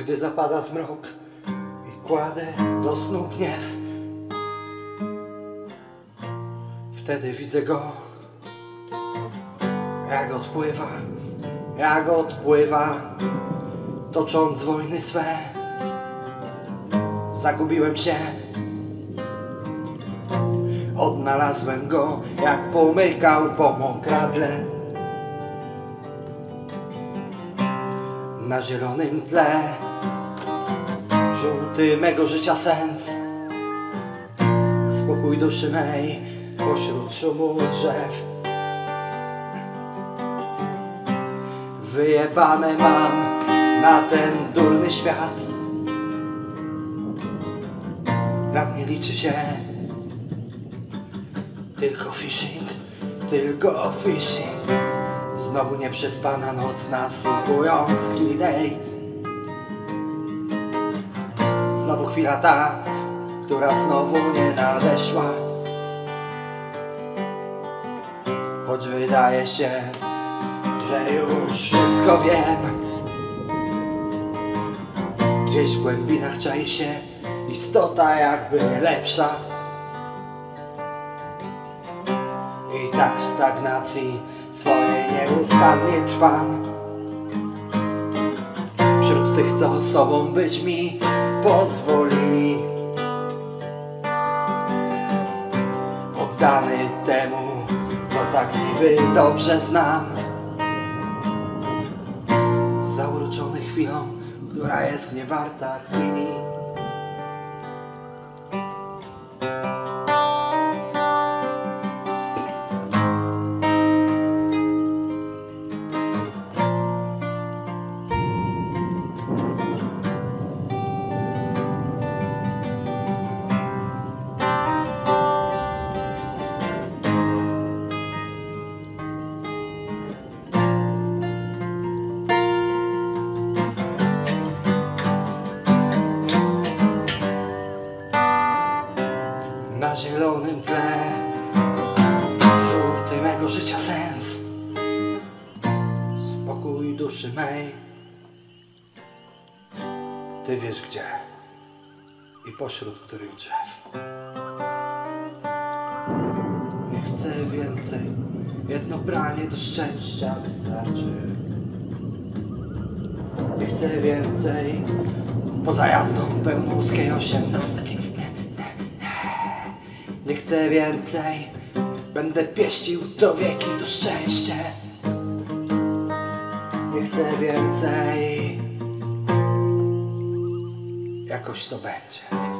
Gdy zapada zmrok i kładę do snu gniew, wtedy widzę go, jak odpływa, tocząc wojny swe. Zagubiłem się, odnalazłem go, jak pomykał po mokradle. Na zielonym tle żółty mego życia sens, spokój duszy mej pośród szumu drzew. Wyjebane mam na ten durny świat. Dla mnie liczy się tylko fishing, tylko fishing. Znowu nieprzespana noc, nasłuchując chwili tej. Znowu chwila ta, która znowu nie nadeszła. Choć wydaje się, że już wszystko wiem. Gdzieś w głębinach czai się istota jakby lepsza. I tak w stagnacji swojej nieustannie trwam. Wśród tych, co sobą być mi pozwolili. Oddany temu, co tak niby dobrze znam. Zauroczony chwilą, która jest niewarta chwili. Na zielonym tle żółty mego życia sens, spokój duszy mej. Ty wiesz gdzie i pośród których drzew. Nie chcę więcej, jedno branie do szczęścia wystarczy. Nie chcę więcej, poza jazdą pełnouskiej 18. Nie chcę więcej, będę pieścił do wieki to szczęście. Nie chcę więcej, jakoś to będzie.